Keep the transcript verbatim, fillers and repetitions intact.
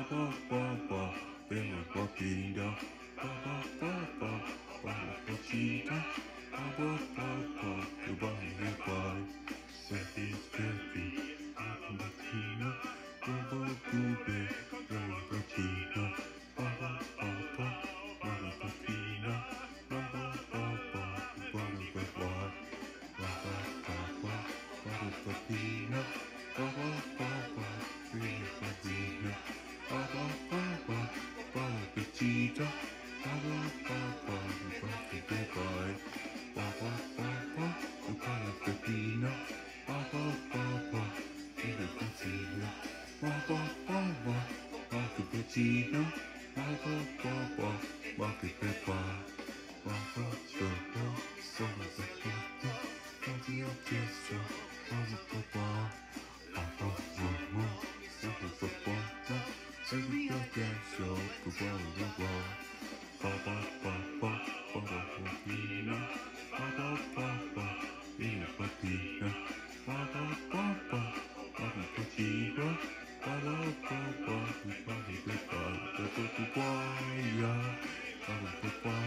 ba ba ba, bella bambina, ba ba ba ba, balla bambina, ba ba ba ba, goodbye goodbye, say it's happy, bambina, ba ba booby, bella bambina, ba ba ba ba, balla bambina, ba ba ba ba, balla goodbye, ba ba ba ba, balla bambina, ba ba ba ba, bella bambina. Ba ba ba ba, balla petita. Ba ba ba ba, goodbye goodbye. Ba ba ba ba, balla pepina. Ba ba ba ba, bella petita. Ba ba ba ba, balla petita. Ba ba ba ba, balla pepa. Ba ba ba ba, sono da papa. Ba di orchestra, ba ba ba ba. Ba ba ba ba, sono da papa. Every dance show, ba ba ba ba, ba ba ba ba, ba ba bambina, ba ba ba ba, bella bambina, ba ba ba ba, balla bambina, ba ba ba ba, goodbye goodbye, ba ba goodbye, ba ba goodbye.